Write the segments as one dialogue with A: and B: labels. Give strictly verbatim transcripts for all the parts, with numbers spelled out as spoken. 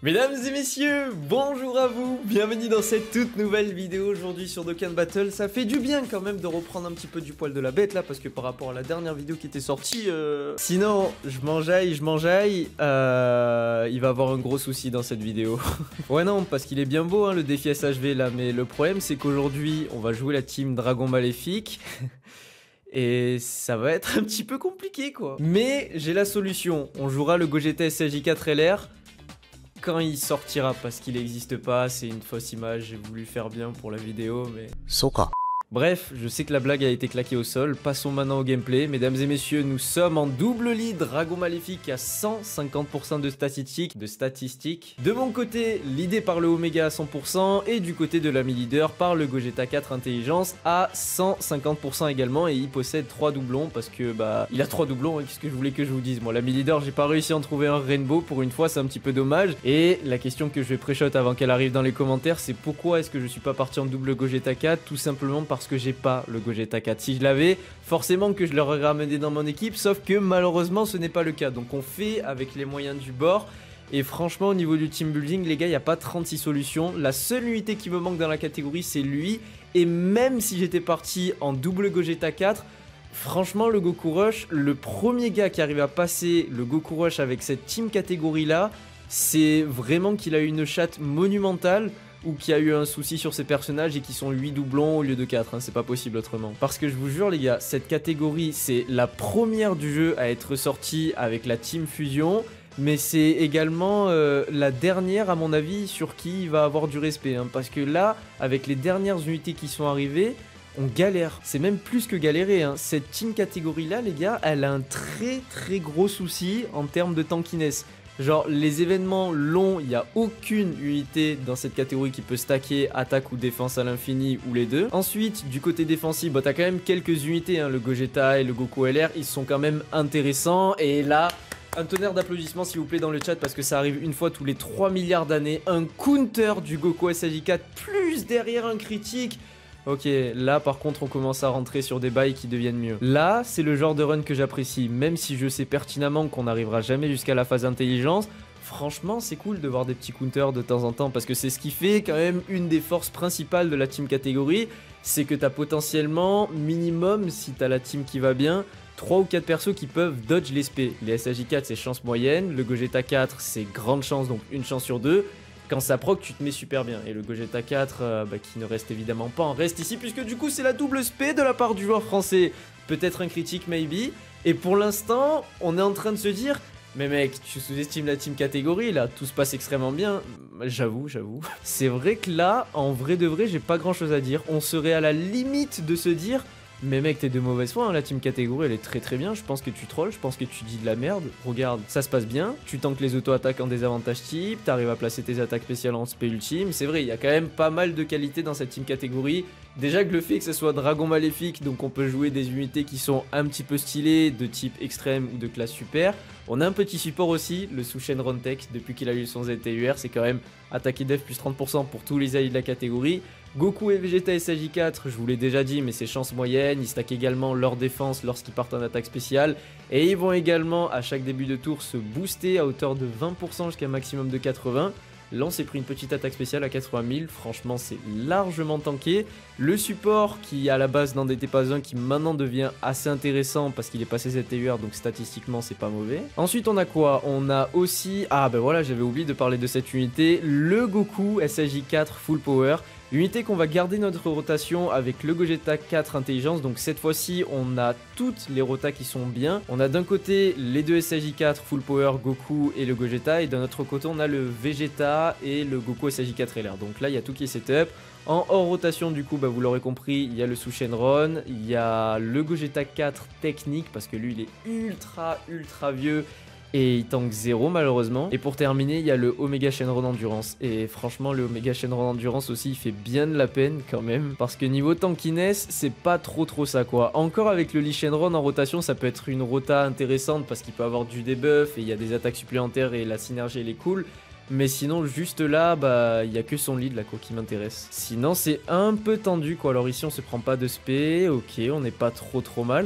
A: Mesdames et messieurs, bonjour à vous, bienvenue dans cette toute nouvelle vidéo aujourd'hui sur Dokkan Battle. Ça fait du bien quand même de reprendre un petit peu du poil de la bête là, parce que par rapport à la dernière vidéo qui était sortie, euh... sinon je mangeaille, je mangeaille, euh... il va avoir un gros souci dans cette vidéo. Ouais non, parce qu'il est bien beau hein, le défi S H V là, mais le problème c'est qu'aujourd'hui on va jouer la team Dragon Maléfique. Et ça va être un petit peu compliqué quoi. Mais j'ai la solution, on jouera le Gogeta S H J quatre L R quand il sortira, parce qu'il n'existe pas, c'est une fausse image, j'ai voulu faire bien pour la vidéo, mais... Soka. Bref, je sais que la blague a été claquée au sol, passons maintenant au gameplay. Mesdames et messieurs, nous sommes en double lead, Dragon Maléfique à cent cinquante pour cent de statistiques, de statistiques. De mon côté, leadé par le Omega à cent pour cent, et du côté de l'ami leader par le Gogeta quatre Intelligence à cent cinquante pour cent également, et il possède trois doublons, parce que bah, il a trois doublons, hein, qu'est-ce que je voulais que je vous dise. Moi, l'ami leader, j'ai pas réussi à en trouver un Rainbow, pour une fois, c'est un petit peu dommage. Et la question que je vais pré-shot avant qu'elle arrive dans les commentaires, c'est pourquoi est-ce que je suis pas parti en double Gogeta quatre? Tout simplement parce que j'ai pas le Gogeta quatre. Si je l'avais, forcément que je l'aurais ramené dans mon équipe, sauf que malheureusement ce n'est pas le cas. Donc on fait avec les moyens du bord. Et franchement au niveau du team building les gars, il n'y a pas trente-six solutions. La seule unité qui me manque dans la catégorie c'est lui. Et même si j'étais parti en double Gogeta quatre, franchement le Goku Rush, le premier gars qui arrive à passer le Goku Rush avec cette team catégorie là, c'est vraiment qu'il a eu une chatte monumentale, ou qui a eu un souci sur ses personnages et qui sont huit doublons au lieu de quatre, hein, c'est pas possible autrement. Parce que je vous jure les gars, cette catégorie c'est la première du jeu à être sortie avec la Team Fusion, mais c'est également euh, la dernière à mon avis sur qui il va avoir du respect, hein, parce que là, avec les dernières unités qui sont arrivées, on galère. C'est même plus que galérer, hein. Cette team catégorie là les gars, elle a un très très gros souci en termes de tankiness. Genre les événements longs, il n'y a aucune unité dans cette catégorie qui peut stacker attaque ou défense à l'infini ou les deux. Ensuite du côté défensif, bah, t'as quand même quelques unités, hein. Le Gogeta et le Goku L R, ils sont quand même intéressants. Et là, un tonnerre d'applaudissements s'il vous plaît dans le chat parce que ça arrive une fois tous les trois milliards d'années. Un counter du Goku S H J quatre plus derrière un critique. Ok, là par contre on commence à rentrer sur des bails qui deviennent mieux. Là, c'est le genre de run que j'apprécie, même si je sais pertinemment qu'on n'arrivera jamais jusqu'à la phase intelligence. Franchement, c'est cool de voir des petits counters de temps en temps, parce que c'est ce qui fait quand même une des forces principales de la team catégorie, c'est que t'as potentiellement, minimum, si t'as la team qui va bien, trois ou quatre persos qui peuvent dodge les S P. Les S H J quatre c'est chance moyenne, le Gogeta quatre c'est grande chance, donc une chance sur deux. Quand ça proc, tu te mets super bien. Et le Gogeta quatre, euh, bah, qui ne reste évidemment pas en reste ici, puisque du coup, c'est la double S P de la part du joueur français. Peut-être un critique, maybe. Et pour l'instant, on est en train de se dire, mais mec, tu sous-estimes la team catégorie, là, tout se passe extrêmement bien. J'avoue, j'avoue. C'est vrai que là, en vrai de vrai, j'ai pas grand-chose à dire. On serait à la limite de se dire... Mais mec, t'es de mauvaise foi, hein, la team catégorie elle est très très bien, je pense que tu trolls, je pense que tu dis de la merde. Regarde, ça se passe bien, tu tankes les auto-attaques en désavantage type, t'arrives à placer tes attaques spéciales en spé ultime, c'est vrai, il y a quand même pas mal de qualités dans cette team catégorie. Déjà que le fait que ce soit Dragon Maléfique, donc on peut jouer des unités qui sont un petit peu stylées, de type extrême ou de classe super. On a un petit support aussi, le Sous Shenron Tech, depuis qu'il a eu son Z T U R, c'est quand même attaquer def plus trente pour cent pour tous les alliés de la catégorie. Goku et Vegeta S H J quatre, je vous l'ai déjà dit, mais c'est chance moyenne, ils stackent également leur défense lorsqu'ils partent en attaque spéciale, et ils vont également à chaque début de tour se booster à hauteur de vingt pour cent jusqu'à un maximum de quatre-vingts. Là on s'est pris une petite attaque spéciale à quatre-vingt mille, franchement c'est largement tanké. Le support qui à la base n'en était pas un, qui maintenant devient assez intéressant parce qu'il est passé Z T U R, donc statistiquement c'est pas mauvais. Ensuite on a quoi? On a aussi, ah ben voilà j'avais oublié de parler de cette unité, le Goku S H J quatre Full Power. Unité qu'on va garder notre rotation avec le Gogeta quatre Intelligence, donc cette fois-ci on a toutes les rotas qui sont bien. On a d'un côté les deux S H J quatre Full Power, Goku et le Gogeta, et d'un autre côté on a le Vegeta et le Goku S H J quatre L R. Donc là il y a tout qui est setup. En hors rotation du coup, bah, vous l'aurez compris, il y a le Sous Shenron, il y a le Gogeta quatre technique, parce que lui il est ultra ultra vieux. Et il tank zéro malheureusement. Et pour terminer, il y a le Omega Shenron Endurance. Et franchement, le Omega Shenron Endurance aussi, il fait bien de la peine quand même. Parce que niveau tankiness, c'est pas trop trop ça quoi. Encore avec le Lee Shenron en rotation, ça peut être une rota intéressante parce qu'il peut avoir du debuff et il y a des attaques supplémentaires et la synergie elle est cool. Mais sinon, juste là, bah, il n'y a que son lead là quoi qui m'intéresse. Sinon, c'est un peu tendu quoi. Alors ici, on se prend pas de spé. Ok, on n'est pas trop trop mal.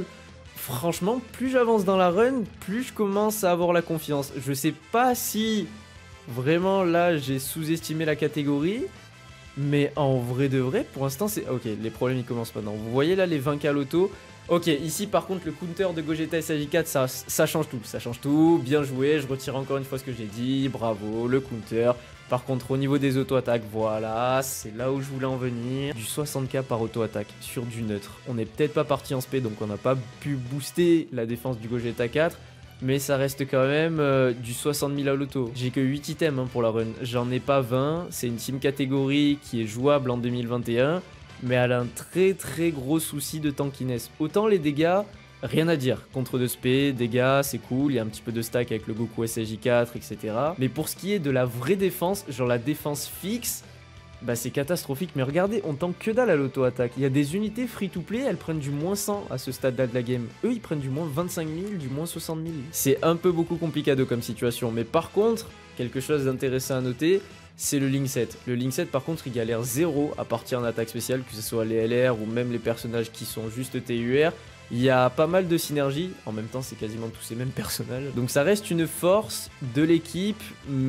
A: Franchement, plus j'avance dans la run, plus je commence à avoir la confiance. Je sais pas si Vraiment, là, j'ai sous-estimé la catégorie. Mais en vrai de vrai, pour l'instant, c'est... Ok, les problèmes, ils commencent maintenant. Vous voyez là, les vingt K loto. Ok, ici, par contre, le counter de Gogeta S A J quatre, ça, ça change tout. Ça change tout. Bien joué. Je retire encore une fois ce que j'ai dit. Bravo, le counter. Par contre, au niveau des auto-attaques, voilà, c'est là où je voulais en venir. Du soixante K par auto-attaque sur du neutre. On n'est peut-être pas parti en spé, donc on n'a pas pu booster la défense du Gogeta quatre. Mais ça reste quand même euh, du soixante mille à l'auto. J'ai que huit items hein, pour la run. J'en ai pas vingt. C'est une team catégorie qui est jouable en deux mille vingt et un. Mais elle a un très très gros souci de tankiness. Autant les dégâts, rien à dire. Contre de spé, dégâts, c'est cool. Il y a un petit peu de stack avec le Goku S A J quatre, et cetera. Mais pour ce qui est de la vraie défense, genre la défense fixe, bah c'est catastrophique. Mais regardez, on tank que dalle à l'auto-attaque. Il y a des unités free-to-play, elles prennent du moins cent à ce stade-là de la game. Eux, ils prennent du moins vingt-cinq mille, du moins soixante mille. C'est un peu beaucoup complicado comme situation. Mais par contre, quelque chose d'intéressant à noter, c'est le Link set. Le Link set, par contre, il galère zéro à partir en attaque spéciale, que ce soit les L R ou même les personnages qui sont juste T U R. Il y a pas mal de synergie, en même temps c'est quasiment tous ces mêmes personnages. Donc ça reste une force de l'équipe,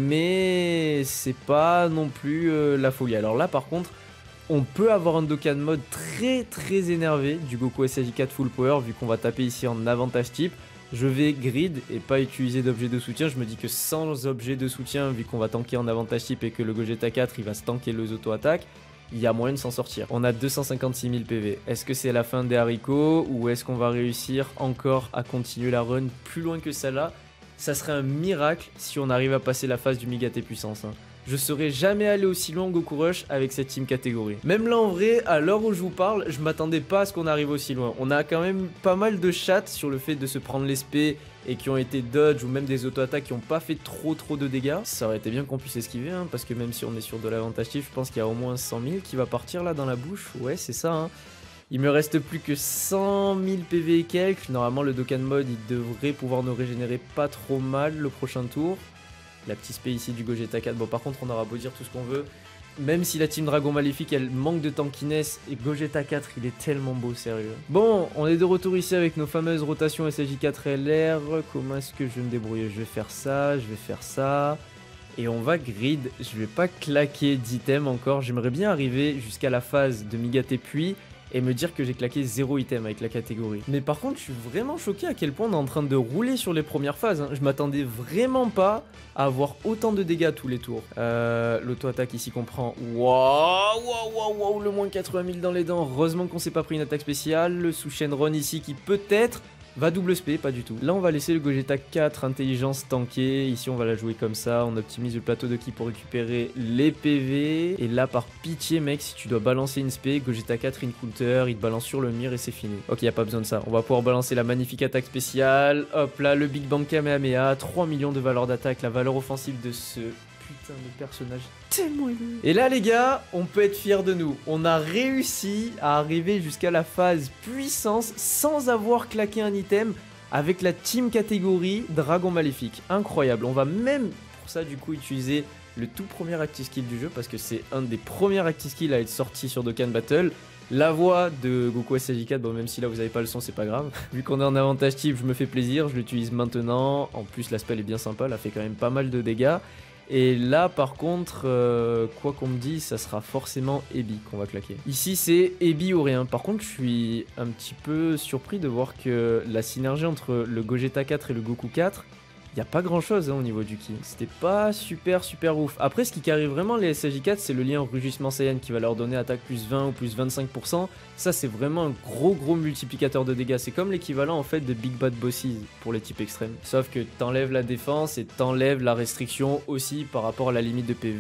A: mais c'est pas non plus euh, la folie. Alors là par contre, on peut avoir un Dokkan mode très très énervé du Goku S A J quatre full power, vu qu'on va taper ici en avantage type. Je vais grid et pas utiliser d'objet de soutien. Je me dis que sans objet de soutien, vu qu'on va tanker en avantage type et que le Gogeta quatre il va se tanker les auto-attaques, il y a moyen de s'en sortir. On a deux cent cinquante-six mille P V. Est-ce que c'est la fin des haricots ou est-ce qu'on va réussir encore à continuer la run plus loin que celle-là? Ça serait un miracle si on arrive à passer la phase du Méga T puissance. Hein. Je serais jamais allé aussi loin en Goku Rush avec cette team catégorie. Même là en vrai, à l'heure où je vous parle, je m'attendais pas à ce qu'on arrive aussi loin. On a quand même pas mal de chats sur le fait de se prendre les spé et qui ont été dodge ou même des auto-attaques qui n'ont pas fait trop trop de dégâts. Ça aurait été bien qu'on puisse esquiver, hein, parce que même si on est sur de l'avantage type, je pense qu'il y a au moins cent mille qui va partir là dans la bouche. Ouais, c'est ça. Hein. Il me reste plus que cent mille P V et quelques. Normalement, le Dokkan mode, il devrait pouvoir nous régénérer pas trop mal le prochain tour. La petite spé ici du Gogeta quatre. Bon, par contre, on aura beau dire tout ce qu'on veut. Même si la team Dragon Maléfique, elle manque de tankiness, et Gogeta quatre, il est tellement beau, sérieux. Bon, on est de retour ici avec nos fameuses rotations S A J quatre L R. Comment est-ce que je vais me débrouiller? Je vais faire ça, je vais faire ça. Et on va grid. Je vais pas claquer d'items encore. J'aimerais bien arriver jusqu'à la phase de Migate puis et me dire que j'ai claqué zéro item avec la catégorie. Mais par contre, je suis vraiment choqué à quel point on est en train de rouler sur les premières phases. Hein. Je m'attendais vraiment pas à avoir autant de dégâts tous les tours. Euh, L'auto-attaque ici qu'on prend. Waouh, waouh, waouh, waouh, le moins quatre-vingt mille dans les dents. Heureusement qu'on s'est pas pris une attaque spéciale. Le Sous-Shenron ici qui peut-être va double spé, pas du tout. Là, on va laisser le Gogeta quatre intelligence tanker. Ici, on va la jouer comme ça. On optimise le plateau de ki pour récupérer les P V. Et là, par pitié, mec, si tu dois balancer une spé, Gogeta quatre in counter, il te balance sur le mire et c'est fini. Ok, y a pas besoin de ça. On va pouvoir balancer la magnifique attaque spéciale. Hop là, le Big Bang Kamehameha. trois millions de valeur d'attaque. La valeur offensive de ce putain de personnage tellement élevé. Et là les gars, on peut être fiers de nous. On a réussi à arriver jusqu'à la phase puissance sans avoir claqué un item avec la team catégorie Dragon Maléfique. Incroyable. On va même pour ça du coup utiliser le tout premier active skill du jeu parce que c'est un des premiers active skills à être sorti sur Dokkan Battle. La voix de Goku S A J quatre, bon même si là vous avez pas le son c'est pas grave. Vu qu'on est en avantage type, je me fais plaisir, je l'utilise maintenant. En plus la spell est bien sympa, elle a fait quand même pas mal de dégâts. Et là par contre, euh, quoi qu'on me dise, ça sera forcément Ebi qu'on va claquer. Ici c'est Ebi ou rien. Par contre je suis un petit peu surpris de voir que la synergie entre le Gogeta quatre et le Goku quatre, il n'y a pas grand chose hein, au niveau du ki. C'était pas super super ouf. Après ce qui carry vraiment les S A J quatre, c'est le lien Rugissement Saiyan qui va leur donner attaque plus vingt ou plus vingt-cinq pour cent. Ça c'est vraiment un gros gros multiplicateur de dégâts. C'est comme l'équivalent en fait de Big Bad Bosses pour les types extrêmes. Sauf que t'enlèves la défense et t'enlèves la restriction aussi par rapport à la limite de P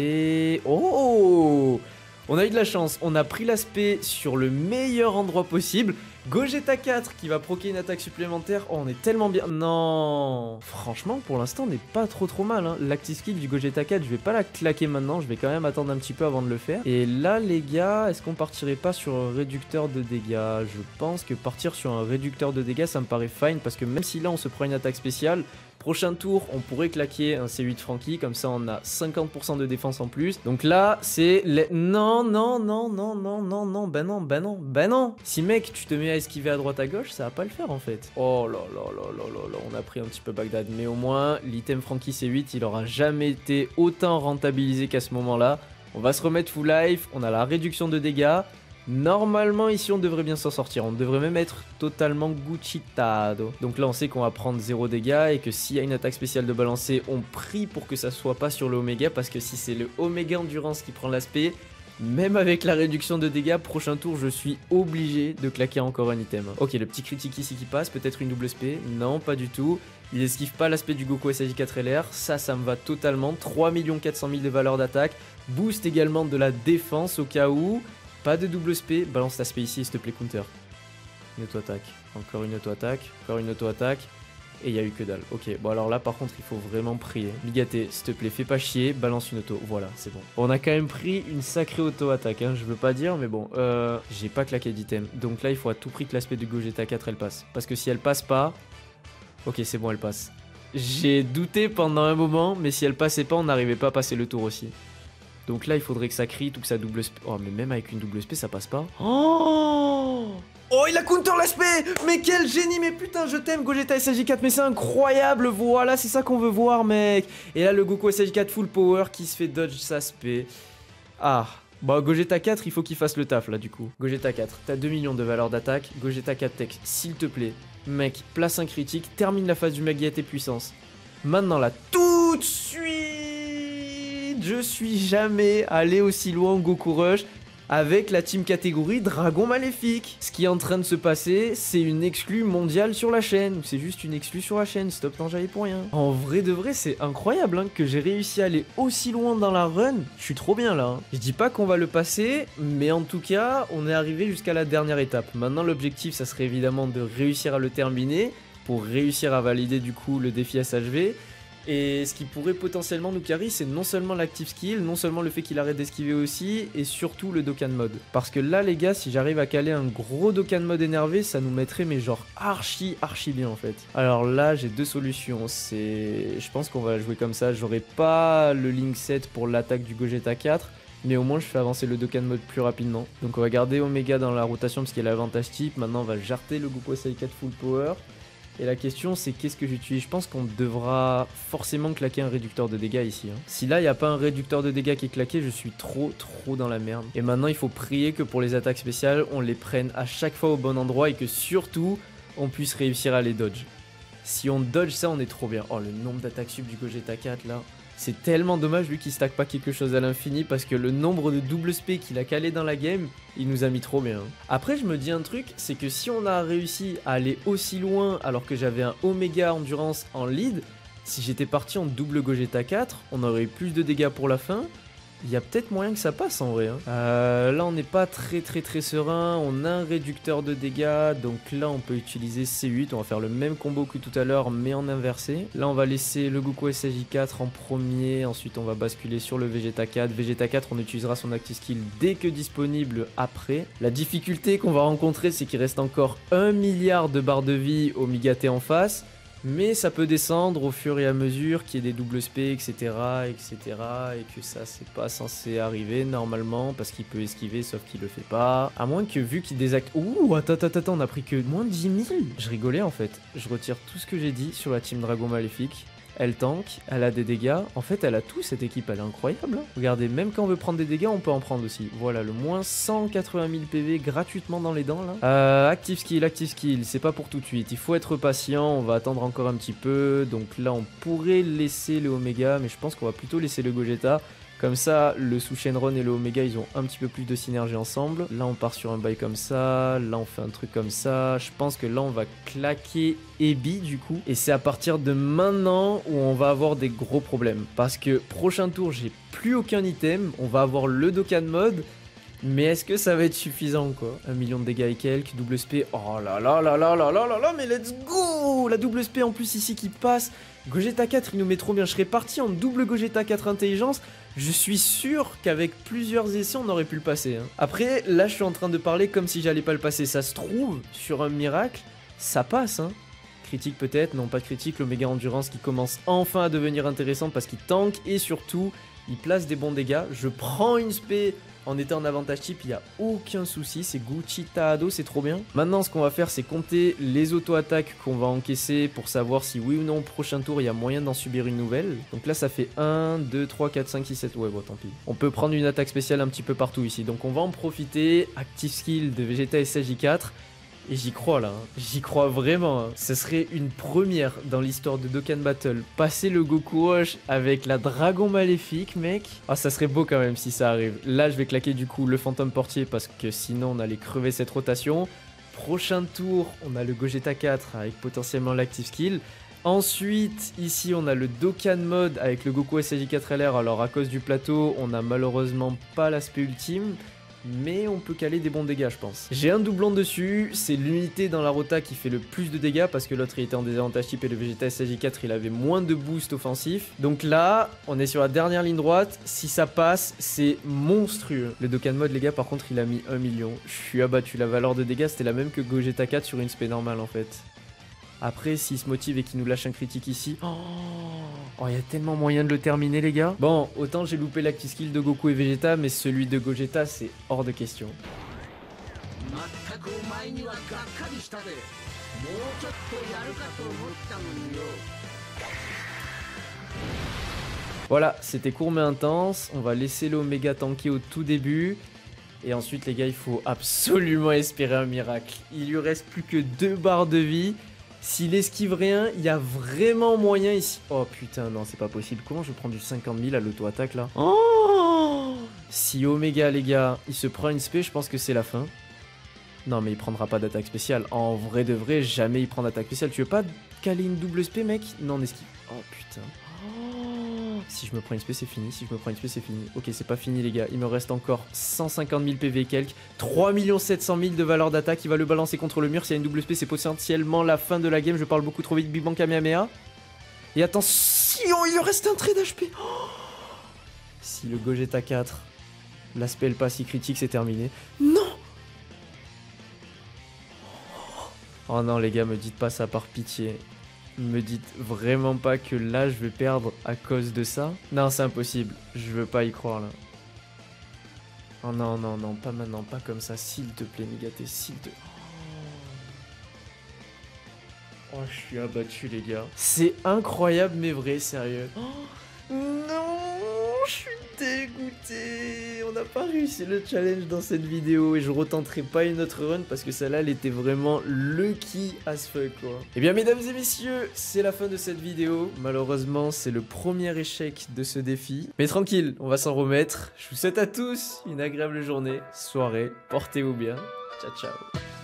A: V. Oh! On a eu de la chance, on a pris l'aspect sur le meilleur endroit possible. Gogeta quatre qui va proquer une attaque supplémentaire. Oh, on est tellement bien. Non, franchement, pour l'instant, on n'est pas trop trop mal. Hein. L'active skill du Gogeta quatre, je vais pas la claquer maintenant. Je vais quand même attendre un petit peu avant de le faire. Et là, les gars, est-ce qu'on partirait pas sur un réducteur de dégâts? Je pense que partir sur un réducteur de dégâts, ça me paraît fine. Parce que même si là, on se prend une attaque spéciale, Prochain tour, on pourrait claquer un C huit Franky, comme ça on a cinquante pour cent de défense en plus. Donc là, c'est... Les... Non, non, non, non, non, non, non, ben non, ben non, ben non. Si mec, tu te mets à esquiver à droite à gauche, ça va pas le faire en fait. Oh là là là là là là, on a pris un petit peu Bagdad. Mais au moins, l'item Franky C huit, il aura jamais été autant rentabilisé qu'à ce moment-là. On va se remettre full life, on a la réduction de dégâts. Normalement ici on devrait bien s'en sortir, on devrait même être totalement Gucci'tado. Donc là on sait qu'on va prendre zéro dégâts et que s'il y a une attaque spéciale de balancer, on prie pour que ça soit pas sur le Oméga, parce que si c'est le Oméga Endurance qui prend l'aspect, même avec la réduction de dégâts, prochain tour je suis obligé de claquer encore un item. Ok, le petit critique ici qui passe, peut-être une double S P, non pas du tout. Il esquive pas l'aspect du Goku S A J quatre L R, ça ça me va totalement. Trois millions quatre cent mille de valeur d'attaque, boost également de la défense au cas où. Pas de double S P, balance l'aspect ici s'il te plaît counter. Une auto-attaque, encore une auto-attaque, encore une auto-attaque. Et il n'y a eu que dalle. Ok, bon alors là par contre il faut vraiment prier. Bigaté, s'il te plaît, fais pas chier, balance une auto. Voilà, c'est bon. On a quand même pris une sacrée auto-attaque, hein, je veux pas dire, mais bon. Euh, j'ai pas claqué d'item. Donc là il faut à tout prix que l'aspect du Gogeta quatre elle passe. Parce que si elle passe pas... Ok, c'est bon, elle passe. J'ai douté pendant un moment, mais si elle passait pas, on n'arrivait pas à passer le tour aussi. Donc là, il faudrait que ça crit ou que ça double S P. Oh, mais même avec une double S P, ça passe pas. Oh, oh, il a counter l'aspect. Mais quel génie. Mais putain, je t'aime, Gogeta S A J quatre. Mais c'est incroyable. Voilà, c'est ça qu'on veut voir, mec. Et là, le Goku S A J quatre full power qui se fait dodge sa spé. Ah. Bon, Gogeta quatre, il faut qu'il fasse le taf, là, du coup. Gogeta quatre, t'as deux millions de valeur d'attaque. Gogeta quatre Tech, s'il te plaît. Mec, place un critique. Termine la phase du Mega T puissance. Maintenant, là, tout de suite. Je suis jamais allé aussi loin en Goku Rush avec la team catégorie Dragon Maléfique. Ce qui est en train de se passer, c'est une exclue mondiale sur la chaîne. C'est juste une exclue sur la chaîne, stop, non j'avais pour rien. En vrai de vrai, c'est incroyable hein, que j'ai réussi à aller aussi loin dans la run. Je suis trop bien là. Hein. Je dis pas qu'on va le passer, mais en tout cas, on est arrivé jusqu'à la dernière étape. Maintenant, l'objectif, ça serait évidemment de réussir à le terminer pour réussir à valider du coup le défi S H V. Et ce qui pourrait potentiellement nous carry, c'est non seulement l'active skill, non seulement le fait qu'il arrête d'esquiver aussi, et surtout le Dokkan mode. Parce que là les gars, si j'arrive à caler un gros Dokkan mode énervé, ça nous mettrait mais genre archi archi bien en fait. Alors là j'ai deux solutions, c'est... Je pense qu'on va jouer comme ça, j'aurai pas le Link set pour l'attaque du Gogeta quatre, mais au moins je fais avancer le Dokkan mode plus rapidement. Donc on va garder Omega dans la rotation parce qu'il y a l'avantage type, maintenant on va jarter le Goku S A J quatre full power. Et la question c'est qu'est-ce que j'utilise? Je pense qu'on devra forcément claquer un réducteur de dégâts ici. Hein. Si là il n'y a pas un réducteur de dégâts qui est claqué, je suis trop trop dans la merde. Et maintenant il faut prier que pour les attaques spéciales, on les prenne à chaque fois au bon endroit et que surtout on puisse réussir à les dodge. Si on dodge ça, on est trop bien. Oh, le nombre d'attaques sub du Gogeta quatre là. C'est tellement dommage lui qu'il stack pas quelque chose à l'infini parce que le nombre de double spé qu'il a calé dans la game, il nous a mis trop bien. Après je me dis un truc, c'est que si on a réussi à aller aussi loin alors que j'avais un Omega Endurance en lead, si j'étais parti en double Gogeta quatre, on aurait eu plus de dégâts pour la fin. Il y a peut-être moyen que ça passe en vrai. Hein. Euh, là on n'est pas très très très serein, on a un réducteur de dégâts, donc là on peut utiliser C huit, on va faire le même combo que tout à l'heure mais en inversé. Là on va laisser le Goku S A J quatre en premier, ensuite on va basculer sur le Vegeta quatre. Vegeta quatre on utilisera son active skill dès que disponible après. La difficulté qu'on va rencontrer c'est qu'il reste encore un milliard de barres de vie au Migate en face. Mais ça peut descendre au fur et à mesure qu'il y ait des doubles spé, et cetera, et cetera. Et que ça, c'est pas censé arriver normalement parce qu'il peut esquiver, sauf qu'il le fait pas. À moins que vu qu'il désacte... Ouh, attends, attends, attends, on a pris que moins de dix mille. Je rigolais en fait. Je retire tout ce que j'ai dit sur la team Dragon Maléfique. Elle tank, elle a des dégâts. En fait, elle a tout cette équipe, elle est incroyable. Hein. Regardez, même quand on veut prendre des dégâts, on peut en prendre aussi. Voilà, le moins cent quatre-vingt mille P V gratuitement dans les dents là. Euh, active skill, active skill, c'est pas pour tout de suite. Il faut être patient, on va attendre encore un petit peu. Donc là, on pourrait laisser le Omega, mais je pense qu'on va plutôt laisser le Gogeta. Comme ça, le Sous-Shenron et le Omega, ils ont un petit peu plus de synergie ensemble. Là, on part sur un bail comme ça. Là, on fait un truc comme ça. Je pense que là, on va claquer Ebi, du coup. Et c'est à partir de maintenant où on va avoir des gros problèmes. Parce que prochain tour, j'ai plus aucun item. On va avoir le Dokkan mode. Mais est-ce que ça va être suffisant, quoi? Un million de dégâts et quelques, double S P. Oh là là là là là là là là, mais let's go! La double S P en plus ici qui passe. Gogeta quatre, il nous met trop bien. Je serais parti en double Gogeta quatre intelligence. Je suis sûr qu'avec plusieurs essais, on aurait pu le passer. Hein. Après, là, je suis en train de parler comme si j'allais pas le passer. Ça se trouve, sur un miracle, ça passe. Hein. critique peut-être, non pas de critique, l'Oméga Endurance qui commence enfin à devenir intéressant parce qu'il tank et surtout il place des bons dégâts. Je prends une spé en étant en avantage type, il n'y a aucun souci, c'est Gucci Taado, c'est trop bien. Maintenant ce qu'on va faire c'est compter les auto-attaques qu'on va encaisser pour savoir si oui ou non au prochain tour il y a moyen d'en subir une nouvelle. Donc là ça fait un, deux, trois, quatre, cinq, six, sept, ouais bon tant pis. On peut prendre une attaque spéciale un petit peu partout ici, donc on va en profiter. Active skill de Vegeta S J quatre. Et j'y crois là, hein. J'y crois vraiment. Hein. Ce serait une première dans l'histoire de Dokkan Battle. Passer le Goku Rush avec la Dragon Maléfique, mec. Ah, ça serait beau quand même si ça arrive. Là, je vais claquer du coup le Fantôme Portier parce que sinon on allait crever cette rotation. Prochain tour, on a le Gogeta quatre avec potentiellement l'Active Skill. Ensuite, ici, on a le Dokkan Mode avec le Goku S J quatre L R. Alors, à cause du plateau, on n'a malheureusement pas l'aspect ultime. Mais on peut caler des bons dégâts je pense. J'ai un doublon dessus, c'est l'unité dans la rota qui fait le plus de dégâts parce que l'autre il était en désavantage type et le Vegeta S J quatre il avait moins de boost offensif. Donc là, on est sur la dernière ligne droite, si ça passe, c'est monstrueux. Le Dokkan Mode les gars par contre il a mis un million. Je suis abattu, la valeur de dégâts c'était la même que Gogeta quatre sur une spé normale en fait. Après, s'il se motive et qu'il nous lâche un critique ici... Oh, oh, y a tellement moyen de le terminer, les gars. Bon, autant j'ai loupé l'active skill de Goku et Vegeta, mais celui de Gogeta, c'est hors de question. Voilà, c'était court mais intense. On va laisser l'Oméga tanker au tout début. Et ensuite, les gars, il faut absolument espérer un miracle. Il lui reste plus que deux barres de vie. S'il esquive rien, il y a vraiment moyen ici. Oh putain, non, c'est pas possible. Comment je prends du cinquante mille à l'auto-attaque là? Oh, si Oméga, les gars, il se prend une spé, je pense que c'est la fin. Non, mais il prendra pas d'attaque spéciale. En vrai de vrai, jamais il prend d'attaque spéciale. Tu veux pas caler une double spé, mec? Non, on esquive. Oh putain. Oh, si je me prends une spé, c'est fini. Si je me prends une spé, c'est fini. Ok, c'est pas fini, les gars. Il me reste encore cent cinquante mille P V et quelques. trois millions sept cent mille de valeur d'attaque. Il va le balancer contre le mur. S'il y a une double spé, c'est potentiellement la fin de la game. Je parle beaucoup trop vite. Big Bang Kamehameha. Et attention, il lui reste un trait d'H P. Oh, si le Gogeta quatre, l'aspect elle passe, il critique, c'est terminé. Non. Oh non, les gars, me dites pas ça par pitié. Me dites vraiment pas que là je vais perdre à cause de ça. Non, c'est impossible. Je veux pas y croire là. Oh non, non, non, pas maintenant, pas comme ça. S'il te plaît, Nigaté, s'il te... Oh, je suis abattu, les gars. C'est incroyable, mais vrai, sérieux. Oh, non, je suis dégoûté. On n'a pas réussi le challenge dans cette vidéo et je retenterai pas une autre run parce que celle-là, elle était vraiment lucky as fuck, quoi. Et bien, mesdames et messieurs, c'est la fin de cette vidéo. Malheureusement, c'est le premier échec de ce défi. Mais tranquille, on va s'en remettre. Je vous souhaite à tous une agréable journée, soirée. Portez-vous bien. Ciao, ciao.